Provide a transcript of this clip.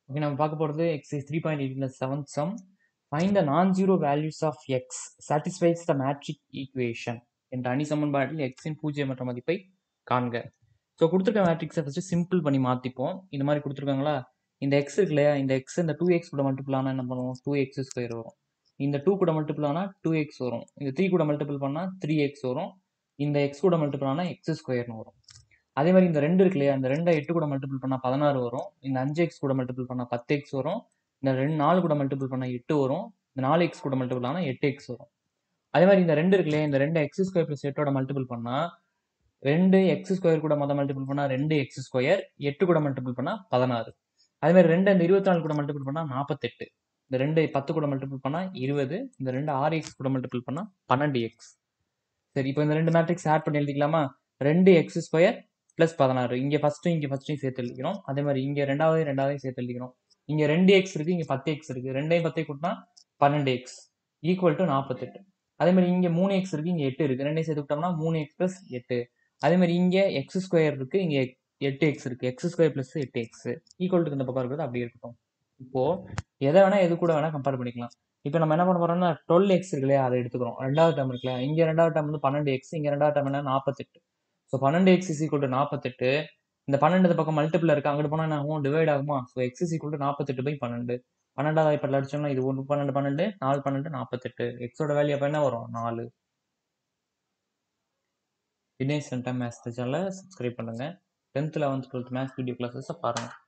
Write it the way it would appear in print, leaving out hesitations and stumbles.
Okay, நம்ம பார்க்க போகிறது exercise 3.8 seventh sum. Find the non zero values of x satisfies the matrix equation என்ற அணி சமன்பாட்டில் எக்ஸின் பூஜ்ஜியமற்ற மதிப்பை காண்க. ஸோ கொடுத்துருக்க மேட்ரிக்ஸை ஃபஸ்ட்டு சிம்பிள் பண்ணி மாற்றிப்போம். இந்த மாதிரி கொடுத்துருக்காங்களா, இந்த எக்ஸ் இருக்கு இல்லையா, இந்த எக்ஸ் இந்த 2x கூட மல்டிபிள் ஆனால் என்ன பண்ணுவோம், 2x² வரும். இந்த 2 கூட மல்டிபிள் ஆனால் 2x வரும். இந்த 3 கூட மல்டிபிள் பண்ணால் 3x வரும். இந்த எக்ஸ் கூட மல்டிபிள் ஆனால் x² வரும். அதே மாதிரி இந்த 2 இருக்கு இல்லையா, இந்த 2 8 கூட மல்டிபிள் பண்ணால் 16 வரும். இந்த 5x கூட மல்டிபிள் பண்ணால் 10x வரும். இந்த 4 கூட மல்டிபிள் பண்ணால் 8 வரும். இந்த 4x கூட மல்டிபிள் ஆனால் 8x வரும். அதே மாதிரி இந்த 2 இருக்கு இல்லையா, இந்த 2 x² + 8ஓட மல்டிபிள் பண்ணால் 2 x² கூட மல்டிபிள் பண்ணால் 2x², 8 கூட மல்டிபிள் பண்ணால் 16. அதே மாதிரி 2 இந்த 24 கூட மல்டிபிள் பண்ணால் 48. இந்த 2 10 கூட மல்டிபிள் பண்ணால் 20. இந்த 2 6x கூட மல்டிபிள் பண்ணால் 12x. சரி, இப்போ இந்த 2 மேட்ரிக்ஸ் ஆட் பண்ணி எழுதிக்கலாமா? 2x² + 16. இங்கே ஃபர்ஸ்ட்டையும் சேர்த்து எழுதிக்கிறோம். அதே மாதிரி இங்கே ரெண்டாவதையும் சேர்த்து எழுதிக்கிறோம். இங்கே 2x இருக்கு, இங்கே 10x இருக்கு. 2ஐயும் 10ஐயும் கூட்டினா 12x ஈக்குவல் டு 48. அதே மாதிரி இங்கே 3x இருக்கு, இங்கே 8 இருக்கு. 2ஐயும் சேர்த்து விட்டோம்னா 3x + 8. அதே மாதிரி இங்கே x² இருக்கு, இங்கே 8x இருக்கு. x² + 8x ஈக்குவல் டு இந்த பக்கம் இருக்கிறது அப்படியே இருக்கட்டும். இப்போ எதை வேணா எது கூட வேணா கம்பேர் பண்ணிக்கலாம். இப்போ நம்ம என்ன பண்ண போறோம்னா 12x இருக்கு இல்லையா, அதை எடுத்துக்கிறோம். ரெண்டாவது டேர்ம் இருக்கு இல்லையா, இங்கே ரெண்டாவது டேர்ம் வந்து 12x, இங்கே ரெண்டாவது டேர்ம் என்ன 48. So 12x = 48. இந்த 12 இந்த பக்கம் மல்டிபிள் இருக்கு, அங்கிட்டு போனால் என்ன ஆகும், டிவைட் ஆகுமா? So x = 48/12. 12வது இப்போ அடிச்சோம்னா இது 1 12 12 4 12 48. எக்ஸோட வேல்யூ அப்போ என்ன வரும், 4. தினேஷ் சென்டம் மேத்ஸ் சேனலை சப்ஸ்கிரைப் பண்ணுங்க. 10th 11th 12th maths video கிளாஸஸை பாருங்கள்.